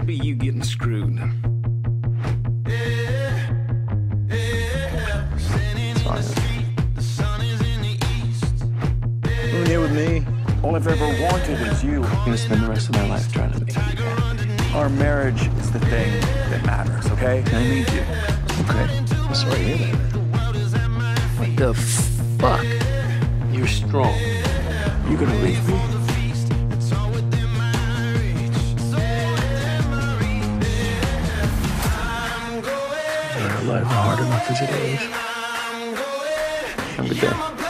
could be you getting screwed. It's fine. Moving here with me, all I've ever wanted is you. I'm gonna spend the rest of my life trying to make you happy. Our marriage is the thing that matters, okay? I need you. Okay. I'm sorry to hear that. What the fuck? You're strong. You gonna leave me? Life hard enough as it is. Have a good day.